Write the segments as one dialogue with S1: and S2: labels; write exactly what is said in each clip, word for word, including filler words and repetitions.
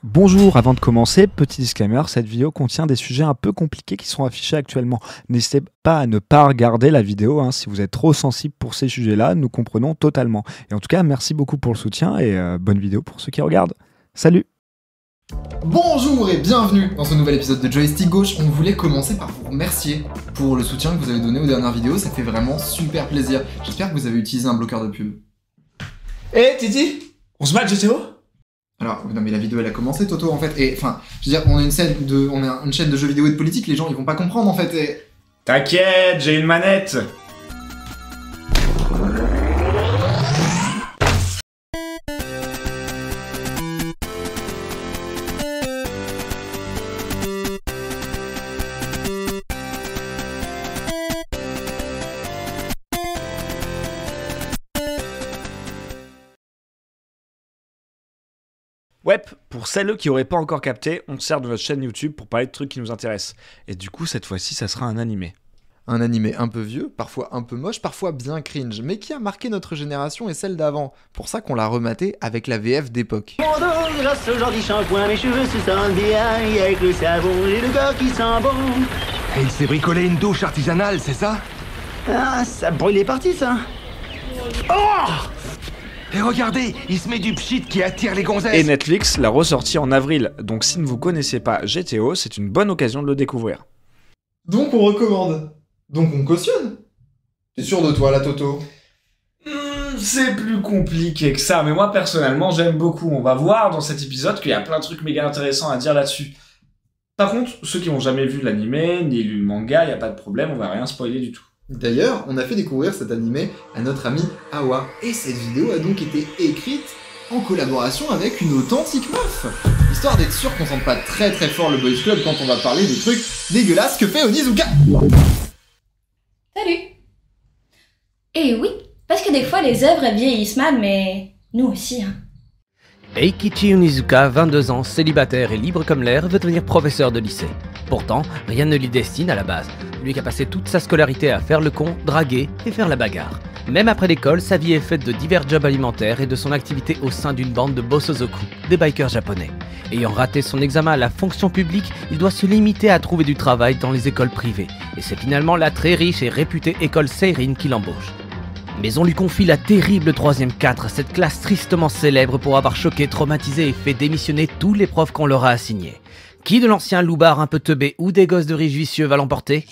S1: Bonjour, avant de commencer, petit disclaimer, cette vidéo contient des sujets un peu compliqués qui sont affichés actuellement. N'hésitez pas à ne pas regarder la vidéo hein, si vous êtes trop sensible pour ces sujets-là, nous comprenons totalement. Et en tout cas, merci beaucoup pour le soutien et euh, bonne vidéo pour ceux qui regardent. Salut!
S2: Bonjour et bienvenue dans ce nouvel épisode de Joystick Gauche. On voulait commencer par vous remercier pour le soutien que vous avez donné aux dernières vidéos, ça fait vraiment super plaisir. J'espère que vous avez utilisé un bloqueur de pub.
S3: Eh hey, Titi, on se bat G T O?
S2: Alors, non mais la vidéo elle a commencé Toto en fait, et enfin, je veux dire, on est une scène de, on est une chaîne de jeux vidéo et de politique, les gens ils vont pas comprendre en fait, et...
S3: T'inquiète, j'ai une manette.
S1: Ouais, pour celles qui n'auraient pas encore capté, on se sert de notre chaîne YouTube pour parler de trucs qui nous intéressent. Et du coup, cette fois-ci, ça sera un animé.
S2: Un animé un peu vieux, parfois un peu moche, parfois bien cringe, mais qui a marqué notre génération et celle d'avant. Pour ça qu'on l'a rematé avec la V F d'époque.
S4: Mon dos grâce au genre du shampoing, mes cheveux se sentent bien, avec le savon, j'ai le corps qui sent bon.
S5: Et il s'est bricolé une douche artisanale, c'est ça?
S4: Ah, ça brûle les parties, ça. Oh!
S5: Et regardez, il se met du pchit qui attire les gonzesses.
S1: Et Netflix l'a ressorti en avril, donc si ne vous connaissez pas G T O, c'est une bonne occasion de le découvrir.
S2: Donc on recommande. Donc on cautionne. T'es sûr de toi là, Toto?
S3: Hmm, c'est plus compliqué que ça, mais moi personnellement j'aime beaucoup. On va voir dans cet épisode qu'il y a plein de trucs méga intéressants à dire là-dessus. Par contre, ceux qui n'ont jamais vu l'animé, ni lu le manga, y a pas de problème, on va rien spoiler du tout.
S2: D'ailleurs, on a fait découvrir cet animé à notre ami Awa, et cette vidéo a donc été écrite en collaboration avec une authentique meuf, histoire d'être sûr qu'on sente pas très très fort le boys club quand on va parler des trucs dégueulasses que fait Onizuka.
S6: Salut! Et oui, parce que des fois les œuvres elles vieillissent mal, mais nous aussi, hein.
S7: Eikichi Onizuka, vingt-deux ans, célibataire et libre comme l'air, veut devenir professeur de lycée. Pourtant, rien ne l'y destine à la base. Lui qui a passé toute sa scolarité à faire le con, draguer et faire la bagarre. Même après l'école, sa vie est faite de divers jobs alimentaires et de son activité au sein d'une bande de Bosozoku, des bikers japonais. Ayant raté son examen à la fonction publique, il doit se limiter à trouver du travail dans les écoles privées. Et c'est finalement la très riche et réputée école Seirin qui l'embauche. Mais on lui confie la terrible troisième quatre, cette classe tristement célèbre pour avoir choqué, traumatisé et fait démissionner tous les profs qu'on leur a assignés. Qui de l'ancien loupard un peu teubé ou des gosses de riches vicieux va l'emporter?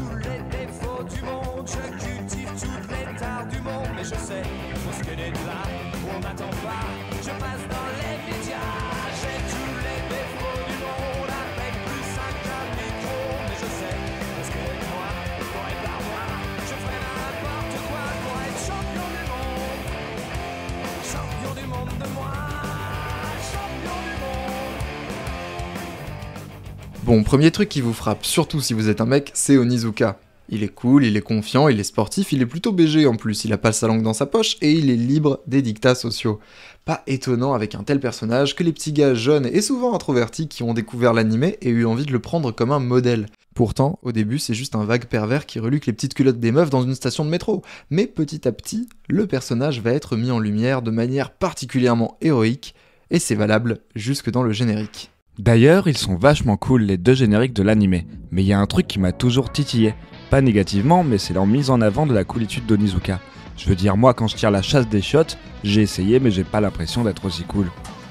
S2: Bon, premier truc qui vous frappe, surtout si vous êtes un mec, c'est Onizuka. Il est cool, il est confiant, il est sportif, il est plutôt B G en plus, il a pas sa langue dans sa poche et il est libre des dictats sociaux. Pas étonnant avec un tel personnage que les petits gars jeunes et souvent introvertis qui ont découvert l'animé aient eu envie de le prendre comme un modèle. Pourtant, au début, c'est juste un vague pervers qui reluque les petites culottes des meufs dans une station de métro. Mais petit à petit, le personnage va être mis en lumière de manière particulièrement héroïque, et c'est valable jusque dans le générique.
S1: D'ailleurs, ils sont vachement cool les deux génériques de l'animé, mais il y a un truc qui m'a toujours titillé. Pas négativement, mais c'est leur mise en avant de la coolitude d'Onizuka. Je veux dire, moi quand je tire la chasse des shots, j'ai essayé mais j'ai pas l'impression d'être aussi cool.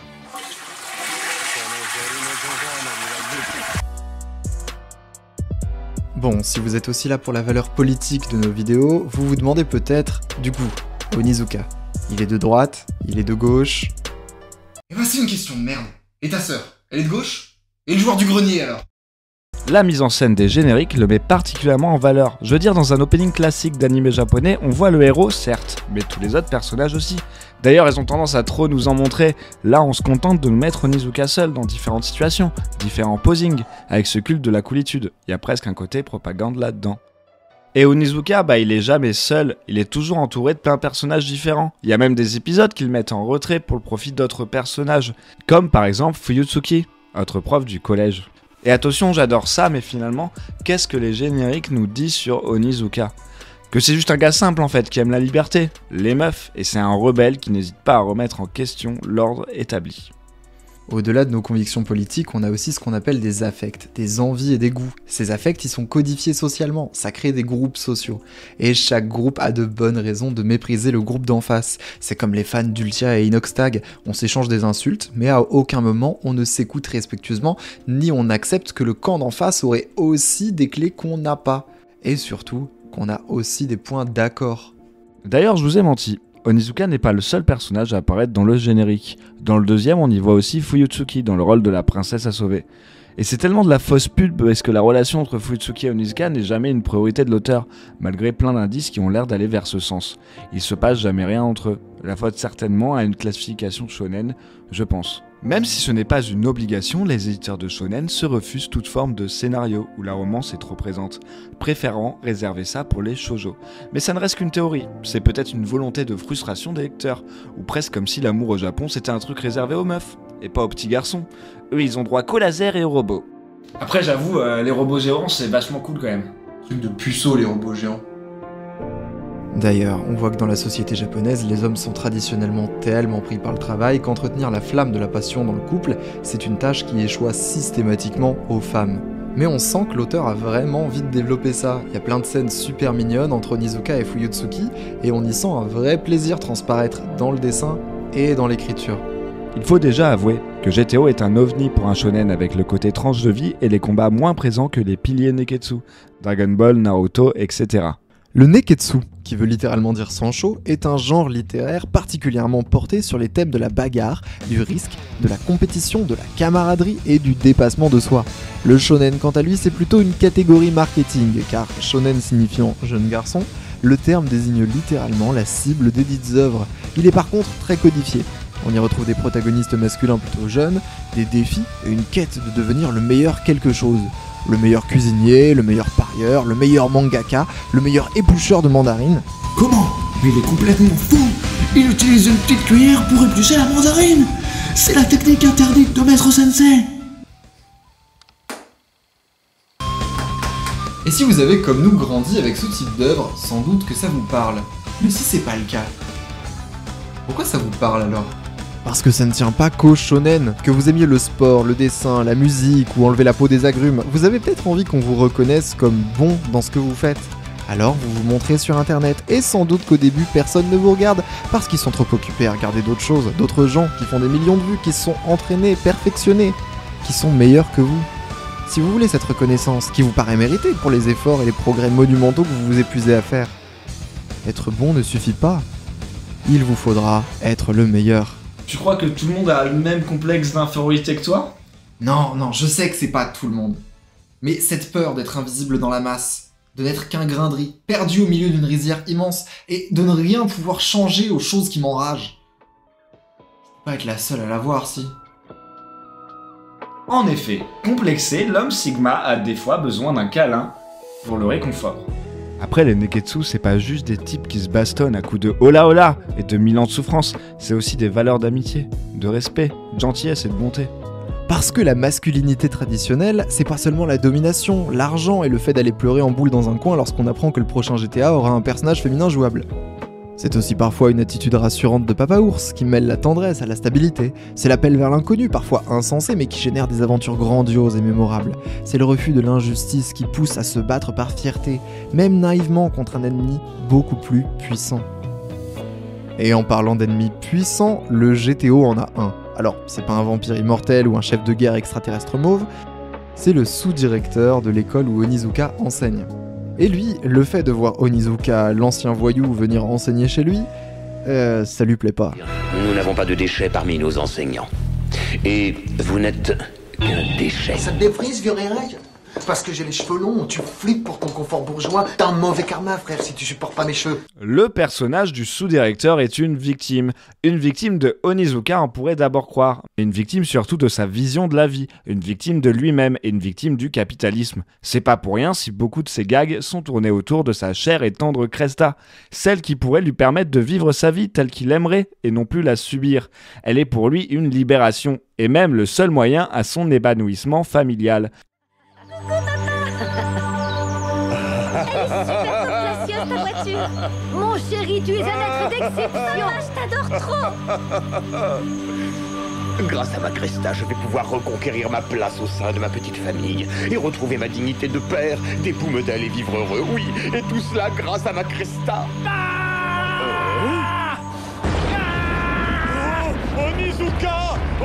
S2: Bon, si vous êtes aussi là pour la valeur politique de nos vidéos, vous vous demandez peut-être, du coup, Onizuka, il est de droite, il est de gauche... Et bah c'est une question de merde. Et ta sœur, elle est de gauche? Et le joueur du grenier alors?
S1: La mise en scène des génériques le met particulièrement en valeur. Je veux dire, dans un opening classique d'anime japonais, on voit le héros, certes, mais tous les autres personnages aussi. D'ailleurs, elles ont tendance à trop nous en montrer. Là, on se contente de nous mettre Onizuka seul dans différentes situations, différents posings, avec ce culte de la coolitude. Il y a presque un côté propagande là-dedans. Et Onizuka, bah il est jamais seul, il est toujours entouré de plein de personnages différents. Il y a même des épisodes qu'il met en retrait pour le profit d'autres personnages, comme par exemple Fuyutsuki, autre prof du collège. Et attention, j'adore ça, mais finalement, qu'est-ce que les génériques nous disent sur Onizuka? Que c'est juste un gars simple en fait, qui aime la liberté, les meufs, et c'est un rebelle qui n'hésite pas à remettre en question l'ordre établi.
S2: Au-delà de nos convictions politiques, on a aussi ce qu'on appelle des affects, des envies et des goûts. Ces affects, ils sont codifiés socialement, ça crée des groupes sociaux. Et chaque groupe a de bonnes raisons de mépriser le groupe d'en face. C'est comme les fans d'Ultia et Inoxtag, on s'échange des insultes, mais à aucun moment on ne s'écoute respectueusement, ni on accepte que le camp d'en face aurait aussi des clés qu'on n'a pas. Et surtout, qu'on a aussi des points d'accord.
S1: D'ailleurs, je vous ai menti. Onizuka n'est pas le seul personnage à apparaître dans le générique. Dans le deuxième, on y voit aussi Fuyutsuki dans le rôle de la princesse à sauver. Et c'est tellement de la fausse pub parce que la relation entre Fuyutsuki et Onizuka n'est jamais une priorité de l'auteur, malgré plein d'indices qui ont l'air d'aller vers ce sens. Il se passe jamais rien entre eux. La faute certainement à une classification shonen, je pense. Même si ce n'est pas une obligation, les éditeurs de shonen se refusent toute forme de scénario où la romance est trop présente, préférant réserver ça pour les shoujo. Mais ça ne reste qu'une théorie, c'est peut-être une volonté de frustration des lecteurs, ou presque comme si l'amour au Japon c'était un truc réservé aux meufs, et pas aux petits garçons. Eux ils ont droit qu'au laser et aux robots.
S3: Après j'avoue, euh, les robots géants c'est vachement cool quand même.
S2: Truc de puceau les robots géants. D'ailleurs, on voit que dans la société japonaise, les hommes sont traditionnellement tellement pris par le travail qu'entretenir la flamme de la passion dans le couple, c'est une tâche qui échoue systématiquement aux femmes. Mais on sent que l'auteur a vraiment envie de développer ça. Il y a plein de scènes super mignonnes entre Onizuka et Fuyutsuki, et on y sent un vrai plaisir transparaître dans le dessin et dans l'écriture.
S1: Il faut déjà avouer que G T O est un ovni pour un shonen avec le côté tranche de vie et les combats moins présents que les piliers Neketsu, Dragon Ball, Naruto, et cetera.
S2: Le Neketsu, qui veut littéralement dire sanshō, est un genre littéraire particulièrement porté sur les thèmes de la bagarre, du risque, de la compétition, de la camaraderie et du dépassement de soi. Le shonen, quant à lui, c'est plutôt une catégorie marketing, car shonen signifiant jeune garçon, le terme désigne littéralement la cible des dites œuvres. Il est par contre très codifié. On y retrouve des protagonistes masculins plutôt jeunes, des défis et une quête de devenir le meilleur quelque chose. Le meilleur cuisinier, le meilleur parieur, le meilleur mangaka, le meilleur éplucheur de mandarines.
S8: Comment? Mais il est complètement fou! Il utilise une petite cuillère pour éplucher la mandarine! C'est la technique interdite de Maître Sensei!
S2: Et si vous avez comme nous grandi avec ce type d'œuvre, sans doute que ça vous parle. Mais si c'est pas le cas, pourquoi ça vous parle alors? Parce que ça ne tient pas qu'au shonen. Que vous aimiez le sport, le dessin, la musique ou enlever la peau des agrumes, vous avez peut-être envie qu'on vous reconnaisse comme bon dans ce que vous faites. Alors vous vous montrez sur internet, et sans doute qu'au début personne ne vous regarde, parce qu'ils sont trop occupés à regarder d'autres choses, d'autres gens qui font des millions de vues, qui se sont entraînés, perfectionnés, qui sont meilleurs que vous. Si vous voulez cette reconnaissance, qui vous paraît méritée pour les efforts et les progrès monumentaux que vous vous épuisez à faire, être bon ne suffit pas. Il vous faudra être le meilleur.
S3: Tu crois que tout le monde a le même complexe d'infériorité que toi?
S2: Non, non, je sais que c'est pas tout le monde. Mais cette peur d'être invisible dans la masse, de n'être qu'un grain de riz, perdu au milieu d'une rizière immense, et de ne rien pouvoir changer aux choses qui m'enragent. Je peux pas être la seule à l'avoir, si.
S3: En effet, complexé, l'homme Sigma a des fois besoin d'un câlin pour le réconfort.
S1: Après, les Neketsu, c'est pas juste des types qui se bastonnent à coups de hola hola et de mille ans de souffrance, c'est aussi des valeurs d'amitié, de respect, de gentillesse et de bonté.
S2: Parce que la masculinité traditionnelle, c'est pas seulement la domination, l'argent et le fait d'aller pleurer en boule dans un coin lorsqu'on apprend que le prochain G T A aura un personnage féminin jouable. C'est aussi parfois une attitude rassurante de Papa Ours qui mêle la tendresse à la stabilité. C'est l'appel vers l'inconnu, parfois insensé, mais qui génère des aventures grandioses et mémorables. C'est le refus de l'injustice qui pousse à se battre par fierté, même naïvement contre un ennemi beaucoup plus puissant. Et en parlant d'ennemis puissants, le G T O en a un. Alors, c'est pas un vampire immortel ou un chef de guerre extraterrestre mauve, c'est le sous-directeur de l'école où Onizuka enseigne. Et lui, le fait de voir Onizuka, l'ancien voyou, venir enseigner chez lui, euh, ça lui plaît pas.
S9: Nous n'avons pas de déchets parmi nos enseignants. Et vous n'êtes qu'un déchet.
S8: Ça te défrise, vieux réel? Parce que j'ai les cheveux longs, tu flippes pour ton confort bourgeois. T'as un mauvais karma, frère, si tu supportes pas mes cheveux.
S1: Le personnage du sous-directeur est une victime. Une victime de Onizuka, on pourrait d'abord croire. Une victime surtout de sa vision de la vie. Une victime de lui-même et une victime du capitalisme. C'est pas pour rien si beaucoup de ses gags sont tournés autour de sa chère et tendre Cresta. Celle qui pourrait lui permettre de vivre sa vie telle qu'il aimerait et non plus la subir. Elle est pour lui une libération. Et même le seul moyen à son épanouissement familial.
S10: Elle est super gracieuse ta voiture. Mon chéri, tu es un être d'exception. Je t'adore trop.
S9: Grâce à ma Cresta, je vais pouvoir reconquérir ma place au sein de ma petite famille et retrouver ma dignité de père, d'époux modèle et vivre heureux. Oui, et tout cela grâce à ma Cresta. Ah oh, Onizuka oh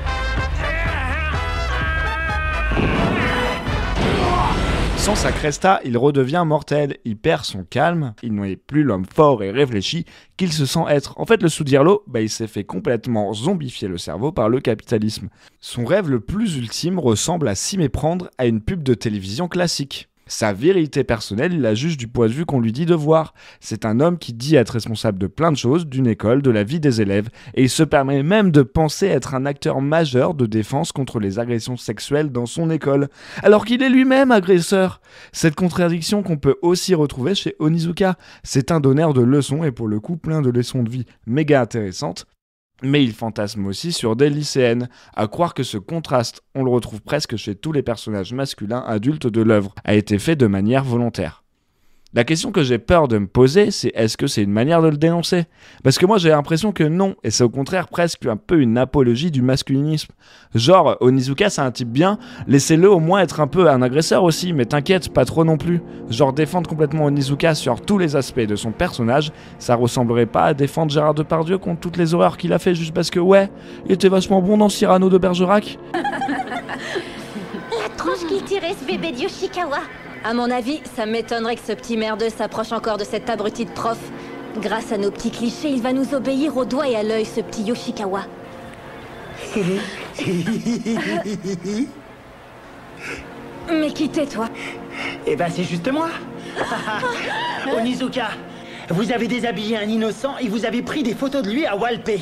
S1: Sans sa Cresta, il redevient mortel, il perd son calme, il n'est plus l'homme fort et réfléchi qu'il se sent être. En fait, le Soudirlo, bah, il s'est fait complètement zombifier le cerveau par le capitalisme. Son rêve le plus ultime ressemble à s'y méprendre à une pub de télévision classique. Sa vérité personnelle, il la juge du point de vue qu'on lui dit de voir. C'est un homme qui dit être responsable de plein de choses, d'une école, de la vie des élèves, et il se permet même de penser être un acteur majeur de défense contre les agressions sexuelles dans son école, alors qu'il est lui-même agresseur. Cette contradiction qu'on peut aussi retrouver chez Onizuka, c'est un donneur de leçons et pour le coup plein de leçons de vie méga intéressantes. Mais il fantasme aussi sur des lycéennes, à croire que ce contraste, on le retrouve presque chez tous les personnages masculins adultes de l'œuvre, a été fait de manière volontaire. La question que j'ai peur de me poser, c'est est-ce que c'est une manière de le dénoncer ? Parce que moi j'ai l'impression que non, et c'est au contraire presque un peu une apologie du masculinisme. Genre, Onizuka c'est un type bien, laissez-le au moins être un peu un agresseur aussi, mais t'inquiète, pas trop non plus. Genre défendre complètement Onizuka sur tous les aspects de son personnage, ça ressemblerait pas à défendre Gérard Depardieu contre toutes les horreurs qu'il a fait juste parce que ouais, il était vachement bon dans Cyrano de Bergerac.
S10: La tronche qu'il tirait ce bébé de Yoshikawa.
S11: À mon avis, ça m'étonnerait que ce petit merdeux s'approche encore de cet abruti de prof. Grâce à nos petits clichés, il va nous obéir au doigt et à l'œil, ce petit Yoshikawa. Mais qui t'es, toi?
S4: Eh ben, c'est juste moi. Onizuka, vous avez déshabillé un innocent et vous avez pris des photos de lui à Walpé.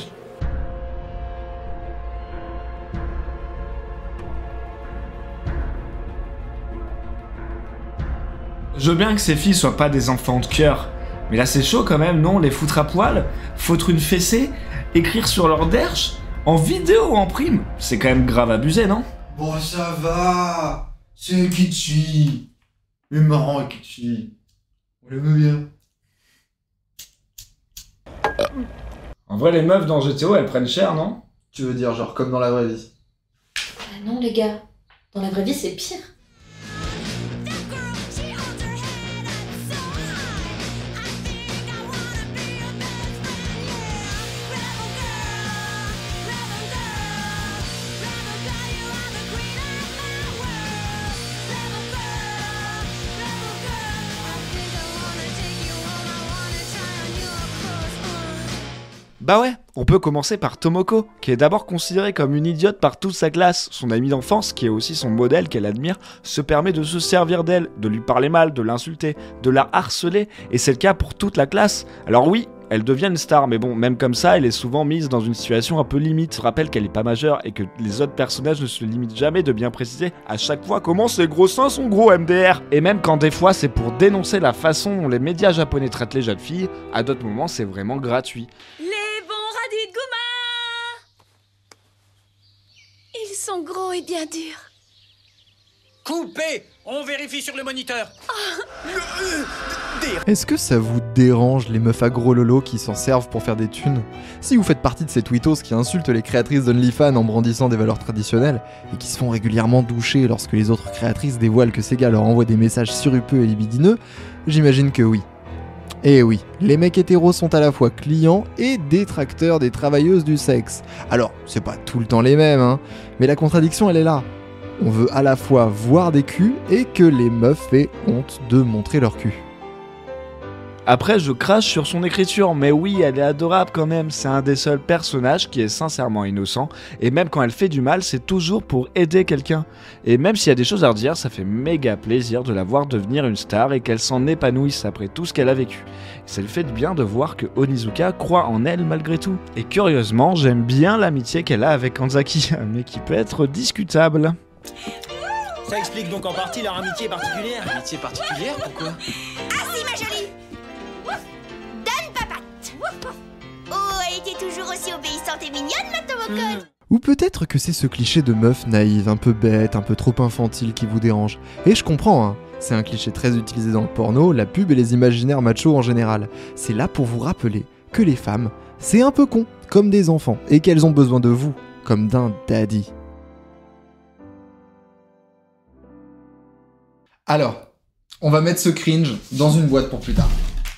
S3: Je veux bien que ces filles soient pas des enfants de cœur, mais là c'est chaud quand même, non? Les foutre à poil, foutre une fessée, écrire sur leur derche, en vidéo ou en prime, c'est quand même grave abusé, non?
S8: Bon, ça va. C'est Kichi. Il est marrant, Kichi. On l'aime bien.
S3: En vrai, les meufs dans G T O, elles prennent cher, non?
S2: Tu veux dire genre comme dans la vraie vie?
S6: Ah non les gars, dans la vraie vie c'est pire.
S1: Bah ouais, on peut commencer par Tomoko, qui est d'abord considérée comme une idiote par toute sa classe. Son amie d'enfance, qui est aussi son modèle qu'elle admire, se permet de se servir d'elle, de lui parler mal, de l'insulter, de la harceler, et c'est le cas pour toute la classe. Alors oui, elle devient une star, mais bon, même comme ça, elle est souvent mise dans une situation un peu limite. Je rappelle qu'elle est pas majeure et que les autres personnages ne se limitent jamais de bien préciser à chaque fois comment ces gros seins sont gros M D R. Et même quand des fois c'est pour dénoncer la façon dont les médias japonais traitent les jeunes filles, à d'autres moments c'est vraiment gratuit.
S10: Ils sont gros et bien durs.
S5: Coupé! On vérifie sur le moniteur.
S2: Est-ce que ça vous dérange les meufs agro lolo qui s'en servent pour faire des thunes? Si vous faites partie de ces tweetos qui insultent les créatrices d'OnlyFans en brandissant des valeurs traditionnelles et qui se font régulièrement doucher lorsque les autres créatrices dévoilent que ces gars leur envoient des messages surupeux et libidineux, j'imagine que oui. Et oui, les mecs hétéros sont à la fois clients et détracteurs des travailleuses du sexe. Alors, c'est pas tout le temps les mêmes, hein, mais la contradiction elle est là. On veut à la fois voir des culs et que les meufs aient honte de montrer leur cul.
S1: Après, je crache sur son écriture, mais oui, elle est adorable quand même. C'est un des seuls personnages qui est sincèrement innocent, et même quand elle fait du mal, c'est toujours pour aider quelqu'un. Et même s'il y a des choses à redire, ça fait méga plaisir de la voir devenir une star et qu'elle s'en épanouisse après tout ce qu'elle a vécu. Ça lui fait du bien de voir que Onizuka croit en elle malgré tout. Et curieusement, j'aime bien l'amitié qu'elle a avec Kanzaki, mais qui peut être discutable.
S4: Ça explique donc en partie leur amitié particulière.
S5: Amitié particulière? Pourquoi?
S10: Ah si, ma jolie. Donne papate. Oh, elle était toujours aussi obéissante et mignonne, ma Tomoko.
S2: Ou peut-être que c'est ce cliché de meuf naïve, un peu bête, un peu trop infantile qui vous dérange. Et je comprends, hein. C'est un cliché très utilisé dans le porno, la pub et les imaginaires machos en général. C'est là pour vous rappeler que les femmes, c'est un peu con, comme des enfants, et qu'elles ont besoin de vous, comme d'un daddy. Alors, on va mettre ce cringe dans une boîte pour plus tard.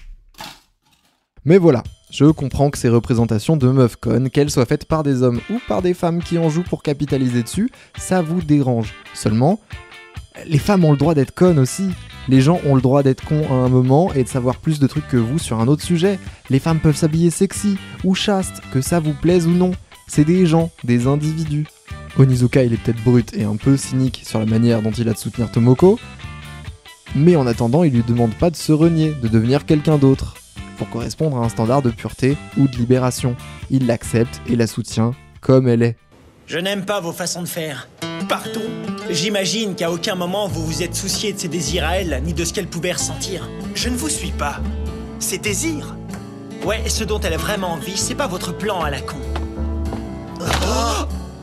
S2: Mais voilà, je comprends que ces représentations de meufs connes, qu'elles soient faites par des hommes ou par des femmes qui en jouent pour capitaliser dessus, ça vous dérange. Seulement, les femmes ont le droit d'être connes aussi. Les gens ont le droit d'être cons à un moment et de savoir plus de trucs que vous sur un autre sujet. Les femmes peuvent s'habiller sexy ou chaste, que ça vous plaise ou non. C'est des gens, des individus. Onizuka, il est peut-être brut et un peu cynique sur la manière dont il a de soutenir Tomoko, mais en attendant, il lui demande pas de se renier, de devenir quelqu'un d'autre, pour correspondre à un standard de pureté ou de libération. Il l'accepte et la soutient comme elle est.
S12: Je n'aime pas vos façons de faire. Pardon, j'imagine qu'à aucun moment vous vous êtes soucié de ses désirs à elle, ni de ce qu'elle pouvait ressentir.
S13: Je ne vous suis pas. Ses désirs.
S12: Ouais, ce dont elle a vraiment envie, c'est pas votre plan à la con.
S13: Oh.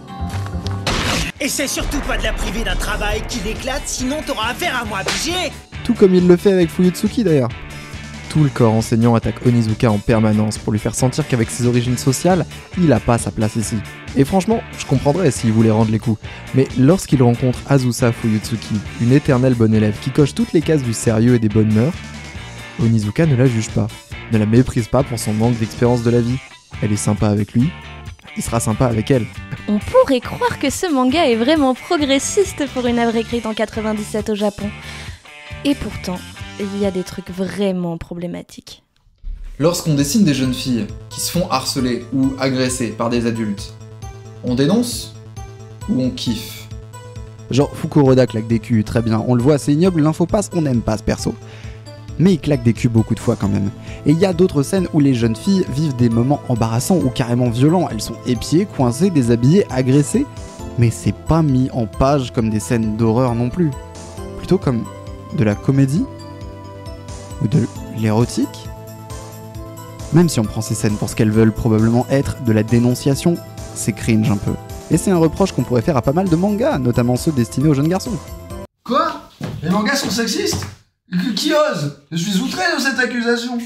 S12: Essaie surtout pas de la priver d'un travail qui l'éclate, sinon t'auras affaire à moi, pigé.
S2: Tout comme il le fait avec Fuyutsuki d'ailleurs. Tout le corps enseignant attaque Onizuka en permanence pour lui faire sentir qu'avec ses origines sociales, il a pas sa place ici. Et franchement, je comprendrais s'il voulait rendre les coups. Mais lorsqu'il rencontre Azusa Fuyutsuki, une éternelle bonne élève qui coche toutes les cases du sérieux et des bonnes mœurs, Onizuka ne la juge pas, ne la méprise pas pour son manque d'expérience de la vie. Elle est sympa avec lui, il sera sympa avec elle.
S14: On pourrait croire que ce manga est vraiment progressiste pour une œuvre écrite en quatre-vingt-dix-sept au Japon. Et pourtant, il y a des trucs vraiment problématiques.
S2: Lorsqu'on dessine des jeunes filles qui se font harceler ou agresser par des adultes, on dénonce ou on kiffe? Genre Fukuroda claque des culs, très bien, on le voit, c'est ignoble, l'info passe, on n'aime pas ce perso. Mais il claque des culs beaucoup de fois quand même. Et il y a d'autres scènes où les jeunes filles vivent des moments embarrassants ou carrément violents. Elles sont épiées, coincées, déshabillées, agressées. Mais c'est pas mis en page comme des scènes d'horreur non plus. Plutôt comme de la comédie ou de l'érotique. Même si on prend ces scènes pour ce qu'elles veulent probablement être, de la dénonciation, c'est cringe un peu. Et c'est un reproche qu'on pourrait faire à pas mal de mangas, notamment ceux destinés aux jeunes garçons.
S3: Quoi? Les mangas sont sexistes? Qui ose? Je suis outré de cette accusation.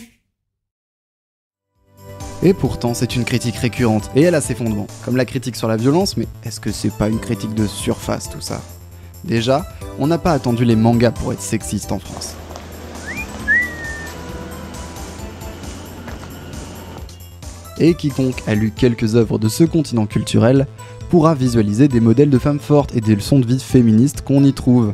S2: Et pourtant, c'est une critique récurrente, et elle a ses fondements, comme la critique sur la violence, mais est-ce que c'est pas une critique de surface tout ça? Déjà, on n'a pas attendu les mangas pour être sexiste en France. Et quiconque a lu quelques œuvres de ce continent culturel pourra visualiser des modèles de femmes fortes et des leçons de vie féministes qu'on y trouve.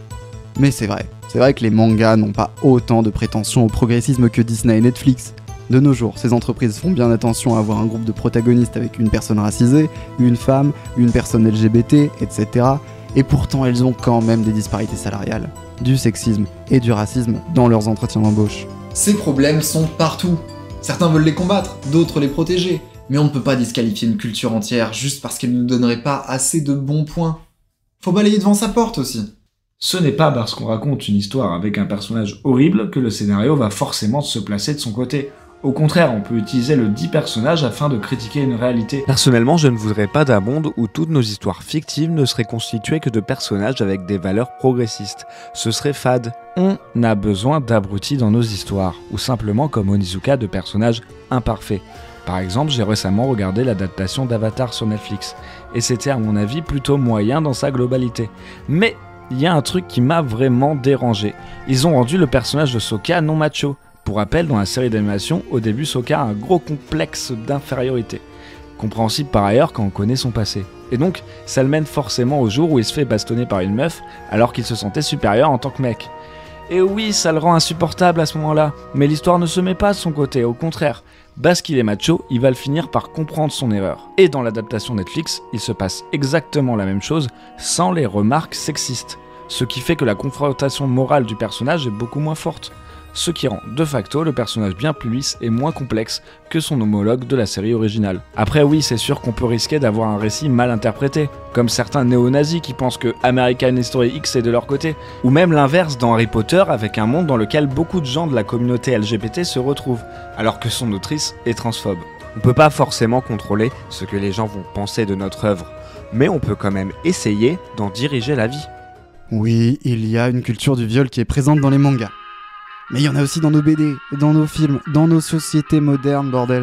S2: Mais c'est vrai, c'est vrai que les mangas n'ont pas autant de prétentions au progressisme que Disney et Netflix. De nos jours, ces entreprises font bien attention à avoir un groupe de protagonistes avec une personne racisée, une femme, une personne L G B T, et cetera. Et pourtant, elles ont quand même des disparités salariales, du sexisme et du racisme dans leurs entretiens d'embauche. Ces problèmes sont partout. Certains veulent les combattre, d'autres les protéger. Mais on ne peut pas disqualifier une culture entière juste parce qu'elle ne donnerait pas assez de bons points. Faut balayer devant sa porte aussi.
S3: Ce n'est pas parce qu'on raconte une histoire avec un personnage horrible que le scénario va forcément se placer de son côté. Au contraire, on peut utiliser le dit personnage afin de critiquer une réalité.
S1: Personnellement, je ne voudrais pas d'un monde où toutes nos histoires fictives ne seraient constituées que de personnages avec des valeurs progressistes. Ce serait fade. On a besoin d'abrutis dans nos histoires, ou simplement comme Onizuka de personnages imparfaits. Par exemple, j'ai récemment regardé l'adaptation d'Avatar sur Netflix, et c'était à mon avis plutôt moyen dans sa globalité. Mais il y a un truc qui m'a vraiment dérangé. Ils ont rendu le personnage de Sokka non macho. Pour rappel, dans la série d'animation, au début, Sokka a un gros complexe d'infériorité. Compréhensible par ailleurs quand on connaît son passé. Et donc, ça le mène forcément au jour où il se fait bastonner par une meuf, alors qu'il se sentait supérieur en tant que mec. Et oui, ça le rend insupportable à ce moment-là, mais l'histoire ne se met pas de son côté, au contraire. Parce qu'il est macho, il va le finir par comprendre son erreur. Et dans l'adaptation Netflix, il se passe exactement la même chose, sans les remarques sexistes. Ce qui fait que la confrontation morale du personnage est beaucoup moins forte. Ce qui rend de facto le personnage bien plus lisse et moins complexe que son homologue de la série originale. Après oui, c'est sûr qu'on peut risquer d'avoir un récit mal interprété, comme certains néo-nazis qui pensent que American History X est de leur côté, ou même l'inverse dans Harry Potter avec un monde dans lequel beaucoup de gens de la communauté L G B T se retrouvent, alors que son autrice est transphobe. On peut pas forcément contrôler ce que les gens vont penser de notre œuvre, mais on peut quand même essayer d'en diriger la vie.
S2: Oui, il y a une culture du viol qui est présente dans les mangas. Mais il y en a aussi dans nos B D, dans nos films, dans nos sociétés modernes, bordel.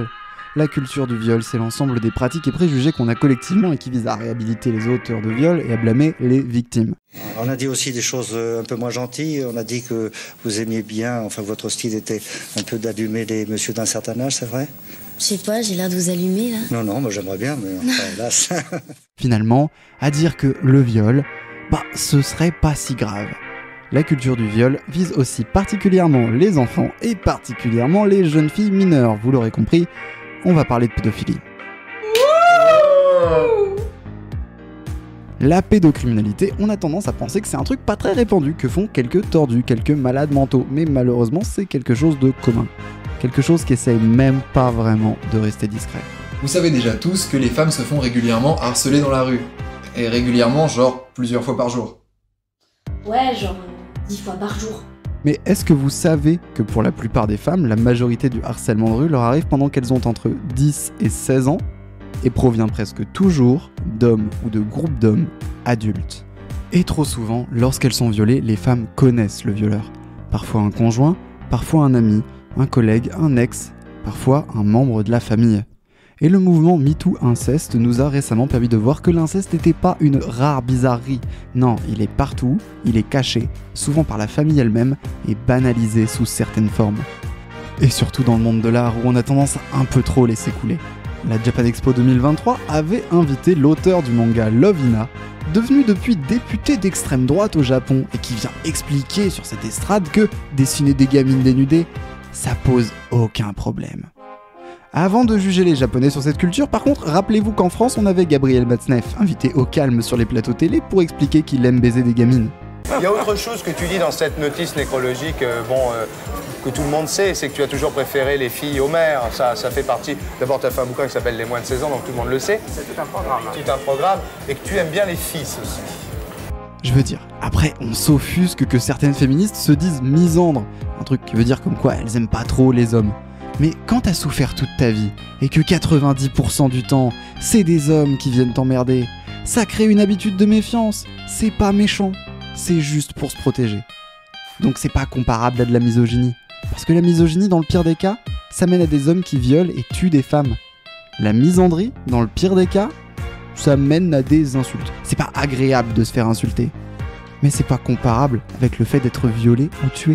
S15: La culture du viol, c'est l'ensemble des pratiques et préjugés qu'on a collectivement et qui visent à réhabiliter les auteurs de viol et à blâmer les victimes.
S16: On a dit aussi des choses un peu moins gentilles. On a dit que vous aimiez bien, enfin votre style était un peu d'allumer les messieurs d'un certain âge, c'est vrai ?
S17: Je sais pas, j'ai l'air de vous allumer là.
S16: Non, non, moi j'aimerais bien, mais enfin, hélas.
S15: Finalement, à dire que le viol, bah ce serait pas si grave. La culture du viol vise aussi particulièrement les enfants et particulièrement les jeunes filles mineures. Vous l'aurez compris, on va parler de pédophilie. La pédocriminalité, on a tendance à penser que c'est un truc pas très répandu, que font quelques tordus, quelques malades mentaux, mais malheureusement c'est quelque chose de commun. Quelque chose qui essaye même pas vraiment de rester discret.
S2: Vous savez déjà tous que les femmes se font régulièrement harceler dans la rue. Et régulièrement, genre plusieurs fois par jour.
S6: Ouais, genre euh, dix fois par jour.
S15: Mais est-ce que vous savez que pour la plupart des femmes, la majorité du harcèlement de rue leur arrive pendant qu'elles ont entre dix et seize ans et provient presque toujours d'hommes ou de groupes d'hommes adultes. Et trop souvent, lorsqu'elles sont violées, les femmes connaissent le violeur. Parfois un conjoint, parfois un ami, un collègue, un ex, parfois un membre de la famille. Et le mouvement MeToo Inceste nous a récemment permis de voir que l'inceste n'était pas une rare bizarrerie. Non, il est partout, il est caché, souvent par la famille elle-même, et banalisé sous certaines formes. Et surtout dans le monde de l'art où on a tendance à un peu trop laisser couler. La Japan Expo deux mille vingt-trois avait invité l'auteur du manga Love Hina, devenu depuis député d'extrême droite au Japon, et qui vient expliquer sur cette estrade que dessiner des gamines dénudées, ça pose aucun problème. Avant de juger les Japonais sur cette culture, par contre, rappelez-vous qu'en France, on avait Gabriel Matzneff, invité au calme sur les plateaux télé pour expliquer qu'il aime baiser des gamines.
S18: Il y a autre chose que tu dis dans cette notice nécrologique, euh, bon, euh, que tout le monde sait, c'est que tu as toujours préféré les filles aux mères. Ça, ça fait partie... D'abord, tu as fait un bouquin qui s'appelle Les moins de seize ans, donc tout le monde le sait. C'est tout un programme. Hein. Tout un programme, et que tu aimes bien les fils aussi.
S15: Je veux dire, après, on s'offusque que certaines féministes se disent misandres, un truc qui veut dire comme quoi elles aiment pas trop les hommes. Mais quand t'as souffert toute ta vie, et que quatre-vingt-dix pour cent du temps, c'est des hommes qui viennent t'emmerder, ça crée une habitude de méfiance. C'est pas méchant, c'est juste pour se protéger. Donc c'est pas comparable à de la misogynie. Parce que la misogynie, dans le pire des cas, ça mène à des hommes qui violent et tuent des femmes. La misandrie, dans le pire des cas, ça mène à des insultes. C'est pas agréable de se faire insulter. Mais c'est pas comparable avec le fait d'être violé ou tué.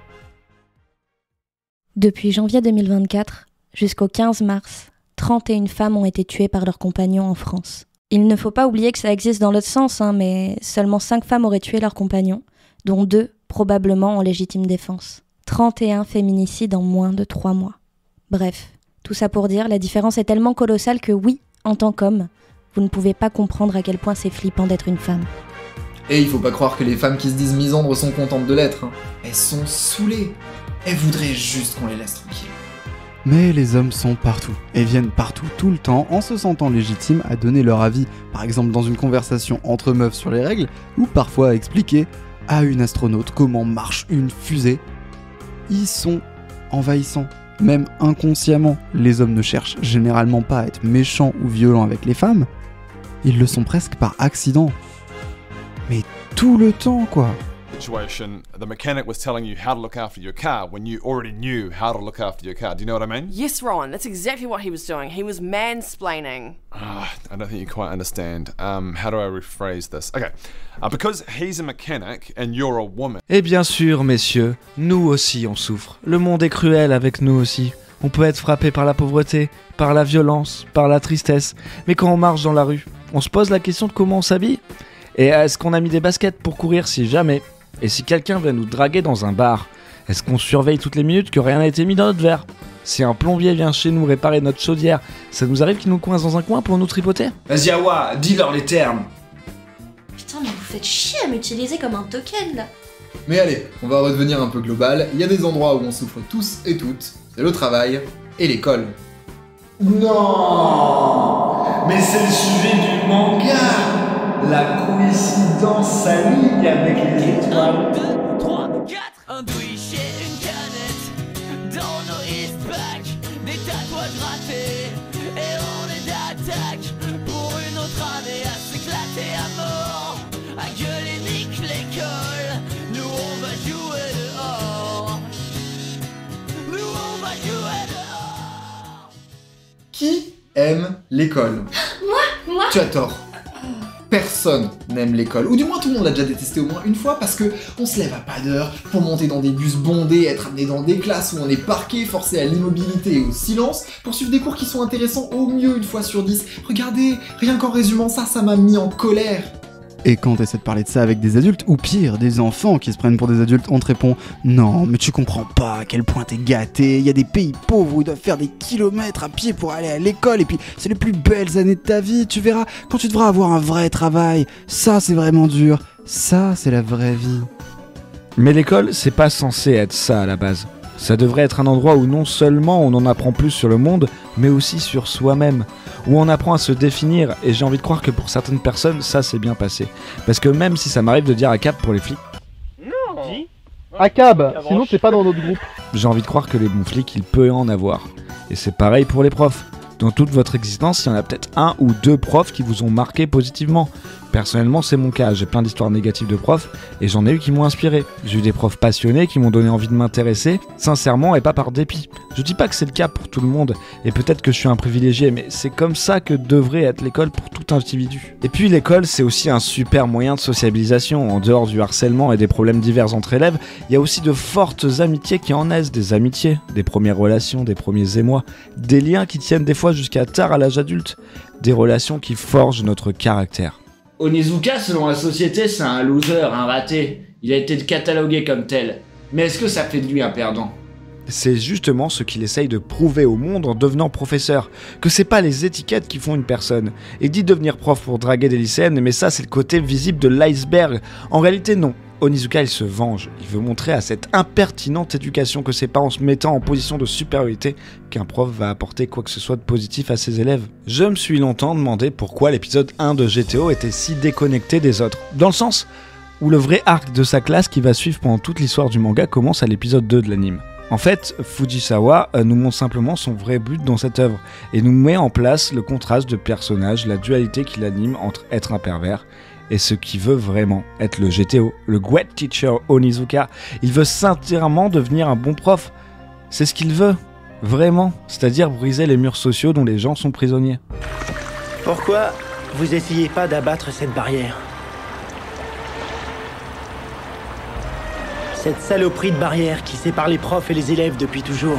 S14: Depuis janvier deux mille vingt-quatre jusqu'au quinze mars, trente et une femmes ont été tuées par leurs compagnons en France. Il ne faut pas oublier que ça existe dans l'autre sens, hein, mais seulement cinq femmes auraient tué leurs compagnons, dont deux probablement en légitime défense. trente et un féminicides en moins de trois mois. Bref, tout ça pour dire, la différence est tellement colossale que oui, en tant qu'homme, vous ne pouvez pas comprendre à quel point c'est flippant d'être une femme.
S2: Et il faut pas croire que les femmes qui se disent misandres sont contentes de l'être. Hein. Elles sont saoulées. Elles voudraient juste qu'on les laisse tranquilles.
S15: Mais les hommes sont partout, et viennent partout tout le temps en se sentant légitimes à donner leur avis, par exemple dans une conversation entre meufs sur les règles, ou parfois à expliquer à une astronaute comment marche une fusée. Ils sont envahissants, même inconsciemment. Les hommes ne cherchent généralement pas à être méchants ou violents avec les femmes, ils le sont presque par accident. Mais tout le temps, quoi.
S19: Situation, the mechanic was telling you how to look after your car when you already knew how to look after your car. Do you know what I mean?
S20: Yes, Rowan, that's exactly what he was doing. He was mansplaining.
S19: Uh, I don't think you quite understand. Um, how do I rephrase this? Okay, uh, because he's a mechanic and you're a woman.
S1: Et bien sûr, messieurs, nous aussi on souffre. Le monde est cruel avec nous aussi. On peut être frappé par la pauvreté, par la violence, par la tristesse. Mais quand on marche dans la rue, on se pose la question de comment on s'habille. Et est-ce qu'on a mis des baskets pour courir si jamais? Et si quelqu'un vient nous draguer dans un bar, est-ce qu'on surveille toutes les minutes que rien n'a été mis dans notre verre? Si un plombier vient chez nous réparer notre chaudière, ça nous arrive qu'il nous coince dans un coin pour nous tripoter?
S3: Vas-y Awa, dis-leur les termes.
S6: Putain, mais vous faites chier à m'utiliser comme un token là.
S2: Mais allez, on va redevenir un peu global. Il y a des endroits où on souffre tous et toutes. C'est le travail et l'école.
S3: Non, mais c'est le sujet du manga. La coïncidence s'aligne avec les étoiles.
S21: un, deux, trois, quatre. Un douche et une canette. Dans nos Eastpak, des tatouages ratés. Et on est d'attaque pour une autre année à s'éclater à mort. À gueuler nique l'école. Nous on va jouer dehors. Nous on va jouer dehors.
S2: L'école.
S6: Moi Moi
S2: Tu as tort. Personne n'aime l'école, ou du moins tout le monde l'a déjà détesté au moins une fois parce que on se lève à pas d'heure pour monter dans des bus bondés, être amené dans des classes où on est parqué, forcé à l'immobilité et au silence, pour suivre des cours qui sont intéressants au mieux une fois sur dix. Regardez, rien qu'en résumant ça, ça m'a mis en colère.
S15: Et quand t'essaies de parler de ça avec des adultes, ou pire, des enfants qui se prennent pour des adultes, on te répond « Non, mais tu comprends pas à quel point t'es gâté, il y a des pays pauvres où ils doivent faire des kilomètres à pied pour aller à l'école, et puis c'est les plus belles années de ta vie, tu verras, quand tu devras avoir un vrai travail, ça c'est vraiment dur, ça c'est la vraie vie. »
S1: Mais l'école, c'est pas censé être ça à la base. Ça devrait être un endroit où non seulement on en apprend plus sur le monde, mais aussi sur soi-même, où on apprend à se définir, et j'ai envie de croire que pour certaines personnes, ça s'est bien passé. Parce que même si ça m'arrive de dire à Cap pour les flics,
S7: non. À Cab, sinon t'es pas dans notre groupe.
S1: J'ai envie de croire que les bons flics, il peut y en avoir. Et c'est pareil pour les profs. Dans toute votre existence, il y en a peut-être un ou deux profs qui vous ont marqué positivement. Personnellement, c'est mon cas, j'ai plein d'histoires négatives de profs, et j'en ai eu qui m'ont inspiré. J'ai eu des profs passionnés qui m'ont donné envie de m'intéresser, sincèrement et pas par dépit. Je dis pas que c'est le cas pour tout le monde, et peut-être que je suis un privilégié, mais c'est comme ça que devrait être l'école pour tout individu. Et puis l'école, c'est aussi un super moyen de sociabilisation. En dehors du harcèlement et des problèmes divers entre élèves, il y a aussi de fortes amitiés qui en naissent, des amitiés, des premières relations, des premiers émois, des liens qui tiennent des fois jusqu'à tard à l'âge adulte, des relations qui forgent notre caractère.
S3: Onizuka, selon la société, c'est un loser, un raté. Il a été catalogué comme tel. Mais est-ce que ça fait de lui un perdant ?
S1: C'est justement ce qu'il essaye de prouver au monde en devenant professeur, que c'est pas les étiquettes qui font une personne. Il dit devenir prof pour draguer des lycéennes, mais ça c'est le côté visible de l'iceberg. En réalité non. Onizuka il se venge, il veut montrer à cette impertinente éducation que c'est pas en se mettant en position de supériorité qu'un prof va apporter quoi que ce soit de positif à ses élèves. Je me suis longtemps demandé pourquoi l'épisode un de G T O était si déconnecté des autres, dans le sens où le vrai arc de sa classe qui va suivre pendant toute l'histoire du manga commence à l'épisode deux de l'anime. En fait, Fujisawa nous montre simplement son vrai but dans cette œuvre et nous met en place le contraste de personnages, la dualité qui l'anime entre être un pervers et ce qu'il veut vraiment être le G T O, le Great Teacher Onizuka. Il veut sincèrement devenir un bon prof. C'est ce qu'il veut, vraiment, c'est-à-dire briser les murs sociaux dont les gens sont prisonniers.
S12: Pourquoi vous essayez pas d'abattre cette barrière ? Cette saloperie de barrière qui sépare les profs et les élèves depuis toujours.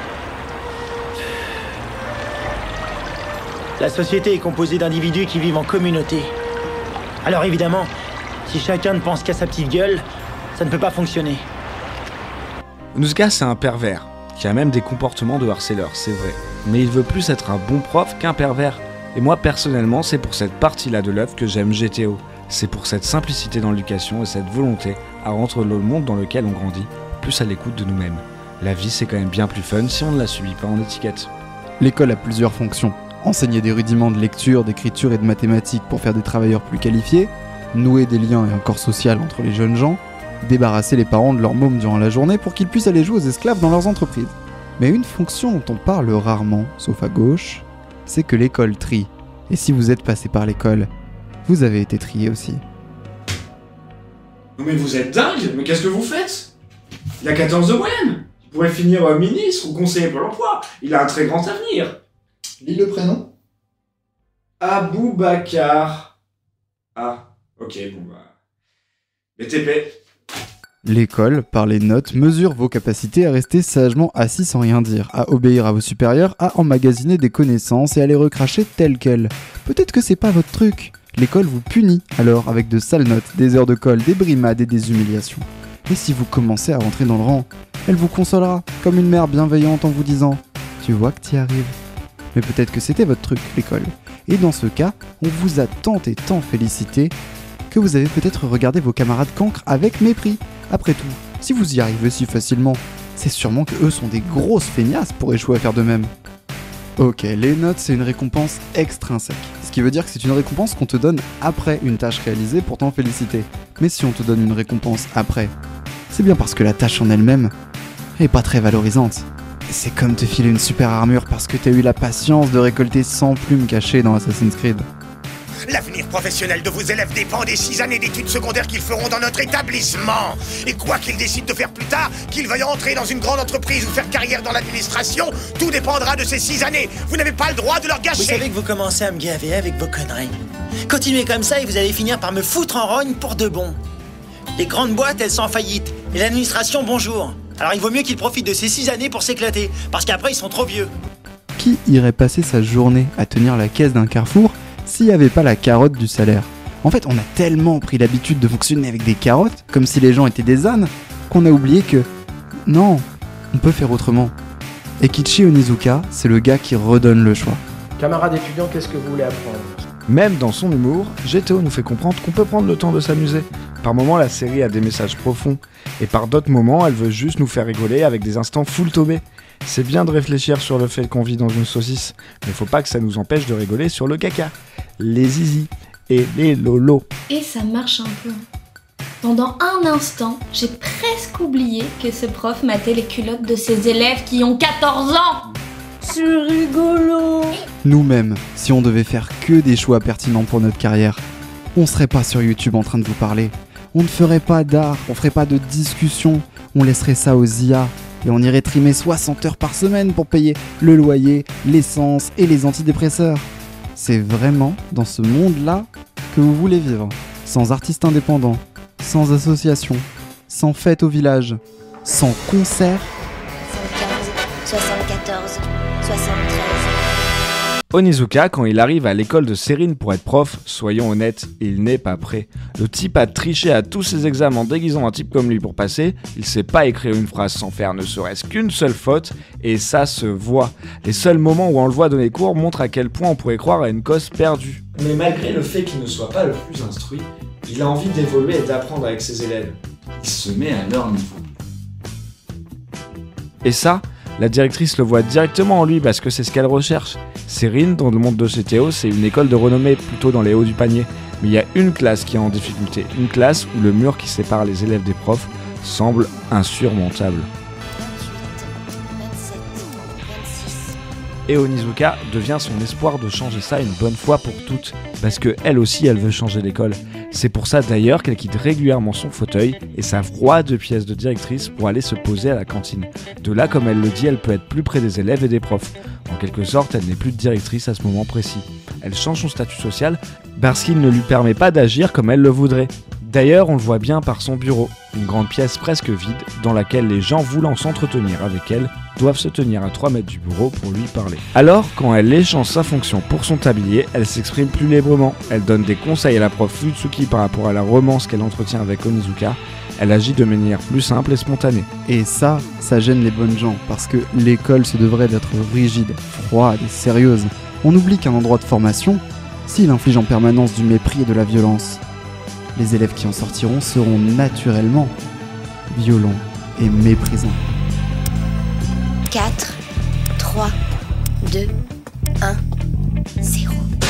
S12: La société est composée d'individus qui vivent en communauté. Alors évidemment, si chacun ne pense qu'à sa petite gueule, ça ne peut pas fonctionner.
S1: Onizuka, c'est un pervers, qui a même des comportements de harceleur, c'est vrai. Mais il veut plus être un bon prof qu'un pervers. Et moi, personnellement, c'est pour cette partie-là de l'œuvre que j'aime G T O. C'est pour cette simplicité dans l'éducation et cette volonté à rendre le monde dans lequel on grandit plus à l'écoute de nous-mêmes. La vie, c'est quand même bien plus fun si on ne la subit pas en étiquette.
S15: L'école a plusieurs fonctions. Enseigner des rudiments de lecture, d'écriture et de mathématiques pour faire des travailleurs plus qualifiés, nouer des liens et un corps social entre les jeunes gens, débarrasser les parents de leurs mômes durant la journée pour qu'ils puissent aller jouer aux esclaves dans leurs entreprises. Mais une fonction dont on parle rarement, sauf à gauche, c'est que l'école trie. Et si vous êtes passé par l'école, vous avez été trié aussi.
S3: Non mais vous êtes dingue. Mais qu'est-ce que vous faites ? Il a quatorze de moyenne. Il pourrait finir euh, ministre ou conseiller Pôle emploi. Il a un très grand avenir.
S2: Lis le prénom.
S3: Aboubacar. Ah, ok, bon bah... B T P.
S15: L'école, par les notes, mesure vos capacités à rester sagement assis sans rien dire, à obéir à vos supérieurs, à emmagasiner des connaissances et à les recracher telles quelles. Peut-être que c'est pas votre truc. L'école vous punit, alors, avec de sales notes, des heures de colle, des brimades et des humiliations. Et si vous commencez à rentrer dans le rang, elle vous consolera, comme une mère bienveillante en vous disant « Tu vois que t'y arrives ». Mais peut-être que c'était votre truc, l'école. Et dans ce cas, on vous a tant et tant félicité que vous avez peut-être regardé vos camarades cancres avec mépris. Après tout, si vous y arrivez si facilement, c'est sûrement que eux sont des grosses feignasses pour échouer à faire de même. Ok, les notes c'est une récompense extrinsèque, ce qui veut dire que c'est une récompense qu'on te donne après une tâche réalisée pour t'en féliciter. Mais si on te donne une récompense après, c'est bien parce que la tâche en elle-même est pas très valorisante. C'est comme te filer une super armure parce que t'as eu la patience de récolter cent plumes cachées dans Assassin's Creed.
S9: L'avenir professionnel de vos élèves dépend des six années d'études secondaires qu'ils feront dans notre établissement. Et quoi qu'ils décident de faire plus tard, qu'ils veuillent entrer dans une grande entreprise ou faire carrière dans l'administration, tout dépendra de ces six années. Vous n'avez pas le droit de leur gâcher.
S12: Vous savez que vous commencez à me gaver avec vos conneries. Continuez comme ça et vous allez finir par me foutre en rogne pour de bon. Les grandes boîtes, elles sont en faillite. Et l'administration, bonjour. Alors il vaut mieux qu'ils profitent de ces six années pour s'éclater, parce qu'après ils sont trop vieux.
S15: Qui irait passer sa journée à tenir la caisse d'un Carrefour s'il n'y avait pas la carotte du salaire? En fait, on a tellement pris l'habitude de fonctionner avec des carottes, comme si les gens étaient des ânes, qu'on a oublié que... Non, on peut faire autrement. Et Kichi Onizuka, c'est le gars qui redonne le choix.
S7: Camarades étudiants, qu'est-ce que vous voulez apprendre?
S1: Même dans son humour, G T O nous fait comprendre qu'on peut prendre le temps de s'amuser. Par moments, la série a des messages profonds, et par d'autres moments, elle veut juste nous faire rigoler avec des instants full tombés. C'est bien de réfléchir sur le fait qu'on vit dans une saucisse, mais faut pas que ça nous empêche de rigoler sur le caca, les zizi et les lolos.
S6: Et ça marche un peu. Pendant un instant, j'ai presque oublié que ce prof matait les culottes de ses élèves qui ont quatorze ans. C'est rigolo.
S15: Nous-mêmes, si on devait faire que des choix pertinents pour notre carrière, on serait pas sur YouTube en train de vous parler. On ne ferait pas d'art, on ferait pas de discussion, on laisserait ça aux I A. Et on irait trimer soixante heures par semaine pour payer le loyer, l'essence et les antidépresseurs. C'est vraiment dans ce monde-là que vous voulez vivre. Sans artistes indépendants, sans association, sans fête au village, sans concert.
S17: soixante-quinze, soixante-quatorze, soixante-treize.
S1: Onizuka, quand il arrive à l'école de Sérine pour être prof, soyons honnêtes, il n'est pas prêt. Le type a triché à tous ses examens en déguisant un type comme lui pour passer, il sait pas écrire une phrase sans faire ne serait-ce qu'une seule faute, et ça se voit. Les seuls moments où on le voit donner cours montrent à quel point on pourrait croire à une cause perdue.
S3: Mais malgré le fait qu'il ne soit pas le plus instruit, il a envie d'évoluer et d'apprendre avec ses élèves. Il se met à leur niveau.
S1: Et ça, la directrice le voit directement en lui parce que c'est ce qu'elle recherche. Sérine, dans le monde de G T O, c'est une école de renommée plutôt dans les hauts du panier. Mais il y a une classe qui est en difficulté, une classe où le mur qui sépare les élèves des profs semble insurmontable. Et Onizuka devient son espoir de changer ça une bonne fois pour toutes, parce que elle aussi elle veut changer l'école. C'est pour ça d'ailleurs qu'elle quitte régulièrement son fauteuil et sa froide pièce de directrice pour aller se poser à la cantine. De là, comme elle le dit, elle peut être plus près des élèves et des profs. En quelque sorte, elle n'est plus directrice à ce moment précis. Elle change son statut social parce qu'il ne lui permet pas d'agir comme elle le voudrait. D'ailleurs, on le voit bien par son bureau, une grande pièce presque vide dans laquelle les gens voulant s'entretenir avec elle doivent se tenir à trois mètres du bureau pour lui parler. Alors, quand elle échange sa fonction pour son tablier, elle s'exprime plus librement. Elle donne des conseils à la prof Futsuki par rapport à la romance qu'elle entretient avec Onizuka. Elle agit de manière plus simple et spontanée.
S15: Et ça, ça gêne les bonnes gens, parce que l'école se devrait d'être rigide, froide et sérieuse. On oublie qu'un endroit de formation, s'il inflige en permanence du mépris et de la violence, les élèves qui en sortiront seront naturellement violents et méprisants.
S17: quatre, trois, deux, un, zéro.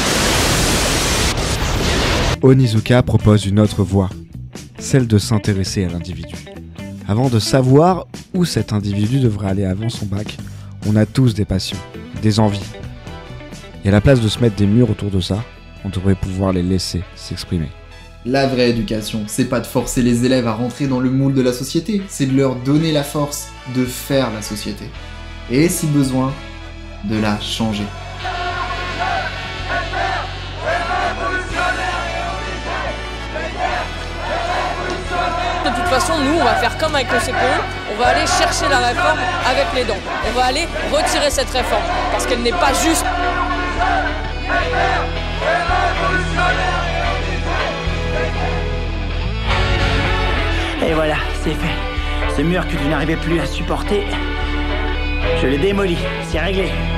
S1: Onizuka propose une autre voie, celle de s'intéresser à l'individu. Avant de savoir où cet individu devrait aller avant son bac, on a tous des passions, des envies. Et à la place de se mettre des murs autour de ça, on devrait pouvoir les laisser s'exprimer.
S2: La vraie éducation, c'est pas de forcer les élèves à rentrer dans le moule de la société, c'est de leur donner la force de faire la société. Et si besoin, de la changer.
S20: De toute façon, nous, on va faire comme avec le C P E, on va aller chercher la réforme avec les dents. On va aller retirer cette réforme, parce qu'elle n'est pas juste.
S12: Et voilà, c'est fait. Ce mur que tu n'arrivais plus à supporter, je l'ai démoli, c'est réglé.